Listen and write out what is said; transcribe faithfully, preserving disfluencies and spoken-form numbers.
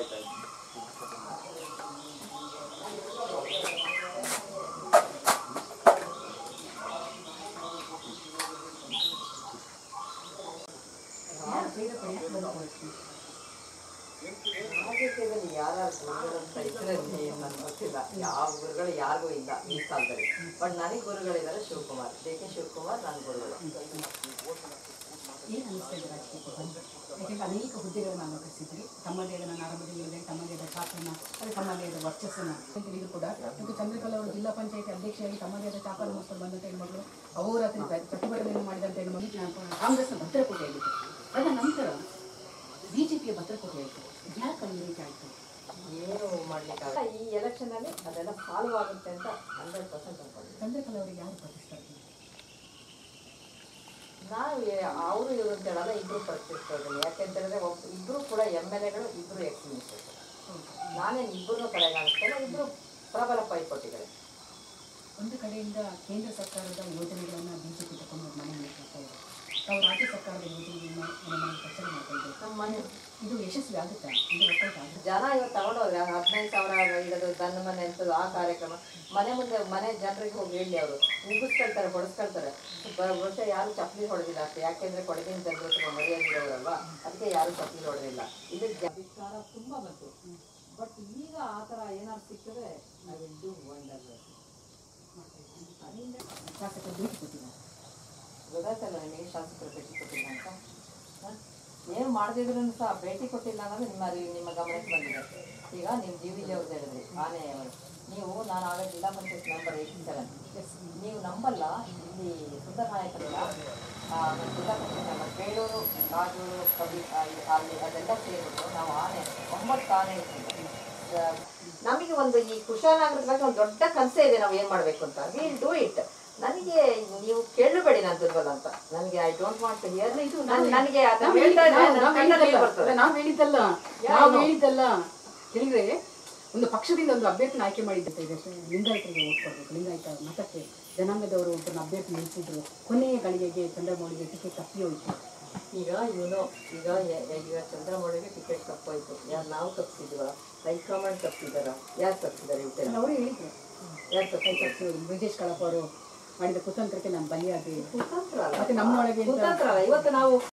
ರಾಜಕೀಯದಲ್ಲಿ ಯಾರ್ಯಾರು ಗುರುಗಳು ಅಂತ ಇದ್ರೆ ನನಗೆ ಗೊತ್ತಿಲ್ಲ, ಯಾವ ಗುರುಗಳು ಯಾರಿಗೂ ಇಲ್ಲ ಈ ಕಾಲದಲ್ಲಿ. ಬಟ್ ನನಗೆ ಗುರುಗಳಿದ್ದಾರೆ ಶಿವಕುಮಾರ್, ಡಿ ಕೆ ಶಿವಕುಮಾರ್ ನನ್ನ ಗುರುಗಳು. ಏನು ಅನಿಸ್ತಾ ಇದೆ ರಾಜಕೀಯಕ್ಕೆ ಬಂದು? ಯಾಕೆಂದರೆ ಅನೇಕ ಹುದ್ದೆಗಳನ್ನು ಅಲಂಕರಿಸಿದ್ರಿ, ತಮ್ಮದೇ ಆದ ನಾನು ಆರಂಭದಲ್ಲಿ ಹೇಳಿದೆ, ತಮ್ಮದೇ ಆದ ಚಾಪನ ಅದೇ ತಮ್ಮದೇ ಆದ ವರ್ಚಸ್ಸನ್ನು ಅಂತ ಇದು ಕೂಡ. ಮತ್ತು ಚಂದ್ರಕಲಾ ಅವರು ಜಿಲ್ಲಾ ಪಂಚಾಯತಿ ಅಧ್ಯಕ್ಷರಾಗಿ ತಮ್ಮದೇ ಆದ ಚಾಪನ ಮಕ್ಕಳು ಬಂದಂಥ ಹೆಣ್ಮಗಳು, ಅಹೋರಾತ್ರಿ ಪ್ರತಿಭಟನೆಯನ್ನು ಮಾಡಿದಂಥ ಹೆಣ್ಮಗಳು ಕಾಂಗ್ರೆಸ್ನ ಭದ್ರಕೋಟೆಯಾಗಿತ್ತು. ಅದರ ನಂತರ ಬಿ ಜೆ ಪಿಯ ಭದ್ರಕೋಟೆ ಆಯಿತು. ಯಾಕೆ ಅಲ್ಲಿ ರೀತಿ ಆಯಿತು? ಏನು ಮಾಡಲಿಕ್ಕಾಗ ಈ ಎಲೆಕ್ಷನಲ್ಲಿ ಅದೆಲ್ಲ ಸಾಲ್ವ್ ಆಗುತ್ತೆ ಅಂತ ಹಂಡ್ರೆಡ್ ಪರ್ಸೆಂಟ್ ಅನ್ಕೊಂಡಿದ್ದೆ. ಚಂದ್ರಕಲಾ ಅವರಿಗೆ ಯಾರು ಪ್ರತಿಸ್ತಾರೆ? ನಾವು ಅವರು ಇವರು ಅಂತ ಹೇಳಲ್ಲ, ಇಬ್ಬರು ಪ್ರತಿಸ್ತಾ. ಯಾಕೆಂತ ಹೇಳಿದ್ರೆ ಒಬ್ಬ ಇಬ್ಬರು ಕೂಡ ಎಮ್ ಎಲ್ ಎಗಳು, ಇಬ್ಬರು ಎಕ್ಸ್ ಮಿನಿಸ್ಟರ್. ನಾನೇನು ಇಬ್ಬರನ್ನೂ ಕಡೆಗಾಣಿಸ್ತೇನೆ, ಇಬ್ಬರು ಪ್ರಬಲ ಪೈಪೋಟಿಗಳೇ. ಒಂದು ಕಡೆಯಿಂದ ಕೇಂದ್ರ ಸರ್ಕಾರದ ಯೋಜನೆಗಳನ್ನು ಬಿ ಜೆ ಪಿ ತಗೊಂಡು ಮನೆ ಮಾಡ್ತಾ ಇದೆ, ತಾವು ರಾಜ್ಯ ಸರ್ಕಾರದ ಯೋಜನೆಯನ್ನು ಮನೆ ಪ್ರಚಾರ ಮಾಡ್ತಾ ಇದ್ದಾರೆ. ನಮ್ಮ ಮನೆ ಇದು ಯಶಸ್ವಿ ಆಗುತ್ತಾ? ಇದು ವರ್ಕೌಟ್ ಆಗುತ್ತೆ? ಜನ ಇವತ್ತು ತಗೊಂಡೋದ್ರೆ ಹದಿನೈದು ಸಾವಿರ ಇಡೋದು ಗಂಡ ಮನೆ ಅಂತದ್ದು ಆ ಕಾರ್ಯಕ್ರಮ ಮನೆ ಮುಂದೆ ಮನೆ ಜನರಿಗೆ ಹೋಗಿ ಹೇಳಿ ಅವರು ಉಗಿಸ್ಕೊಳ್ತಾರೆ, ಹೊಡೆಸ್ಕೊಳ್ತಾರೆ. ಬಹುಶಃ ಯಾರು ಚಪ್ಪಲಿ ಹೊಡೆದಿಲ್ಲ ಅಷ್ಟೇ, ಯಾಕೆಂದ್ರೆ ಕೊಡಗಿನ ಜನರು ತುಂಬ ಮರ್ಯಾದಿರೋರಲ್ವಾ, ಅದಕ್ಕೆ ಯಾರು ಚಪ್ಪಲಿ ಹೊಡೆದಿಲ್ಲ. ಇದು ಅಧಿಕಾರ ತುಂಬ ಬಂತು. ಬಟ್ ಈಗ ಆ ಥರ ಏನಾದ್ರು ಸಿಕ್ಕಿದ್ರೆ ಐ ವಿಲ್ ಡೂ ವಂಡರ್. ಅದರಿಂದ ಶಾಸಕರು ಭೇಟಿ ಕೊಟ್ಟಿಲ್ಲ, ಗೊತ್ತಾಯ್ತಲ್ಲ ನಿಮಗೆ ಶಾಸಕರು ಭೇಟಿ ಕೊಟ್ಟಿಲ್ಲ ಅಂತ. ಏನು ಮಾಡದಿದ್ರು ಸಹ ಭೇಟಿ ಕೊಟ್ಟಿಲ್ಲ ಅನ್ನೋದು ನಿಮ್ಮ ನಿಮ್ಮ ಗಮನಕ್ಕೆ ಬಂದಿದೆ. ಈಗ ನೀವು ಜಿ ವಿ ಜಿ ಅವ್ರದ್ದು ಹೇಳಿದ್ರಿ, ಆನೆ ಅವರು ನೀವು ನಾನು ಆಗ ಜಿಲ್ಲಾ ಪಂಚಾಯತ್ ನಂಬರ್ ಏಯ್ಟಿ ಸೆವೆನ್ ನೀವು ನಂಬಲ್ಲ. ಇಲ್ಲಿ ಸುಂದರನಾಯಕರಿಂದ ಜಿಲ್ಲಾ ಪಂಚಾಯತ್ ನಂಬರ್ ಬೇಳೂರು, ಕಾಜೂರು, ಕಬಿ ಅಲ್ಲಿ ಅದೆಲ್ಲ ಸೇರಿಬಿಟ್ಟು ನಾವು ಆನೆ ಒಂಬತ್ತು ಆನೆ ಇರ್ತೀವಿ. ನಮಗೆ ಒಂದು ಈ ಕುಶಾಲನಗರದ ಬಗ್ಗೆ ಒಂದು ದೊಡ್ಡ ಕನಸೇ ಇದೆ, ನಾವು ಏನು ಮಾಡಬೇಕು ಅಂತ. Will do it. ನನಗೆ ನೀವು ಕೇಳಬೇಡಿ ನಾನು ದುರ್ಬಲ ಅಂತ, ನನಗೆ I don't want to hear. ಇದು ನನಗೆ ನಾವು ಹೇಳಿದ್ದಲ್ಲ ನಾವು ಹೇಳಿದ್ದಲ್ಲ ಹೇಳಿದ್ರೆ ಒಂದು ಪಕ್ಷದಿಂದ ಒಂದು ಅಭ್ಯರ್ಥಿನ ಆಯ್ಕೆ ಮಾಡಿದ್ದೆ ಇದೆ, ಲಿಂಗಾಯತರಿಗೆ ಓಟ್ ಕೊಡಬೇಕು, ಲಿಂಗಾಯತ ಮತಕ್ಕೆ ಜನಾಂಗದವರು ಒಬ್ಬರನ್ನ ಅಭ್ಯರ್ಥಿ ನಿಲ್ಲಿಸಿದ್ರು. ಕೊನೆಯ ಗಳಿಗೆಗೆ ಚಂದ್ರಮೌಳಿಗೆ ಟಿಕೆಟ್ ತಪ್ಪಿ ಹೋಯಿತು. ಈಗ ಇವನು ಈಗ ಈಗ ಚಂದ್ರಮೌಳಿಗೆ ಟಿಕೆಟ್ ತಪ್ಪೋಯ್ತು. ಯಾರು ನಾವು ತಪ್ಪಿಸಿದ್ವ? ಹೈಕಮಾಂಡ್ ತಪ್ಪಿದಾರ? ಯಾರು ತಪ್ಪಿದ್ದಾರೆ? ಅವರು ಹೇಳಿದ್ರು ಯಾರು ತಪ್ಪಿ? ಬ್ರಿಜೇಶ್ ಕಳಪ ಅವರು ಮಾಡಿದ ಕುತಂತ್ರಕ್ಕೆ ನಾನು ಬಲಿಯಾಗಿ ಕುತಂತ್ರ ಅಲ್ಲ, ಮತ್ತೆ ನಮ್ಮೊಳಗೆ ಕುತಂತ್ರ ಅಲ್ಲ. ಇವತ್ತು ನಾವು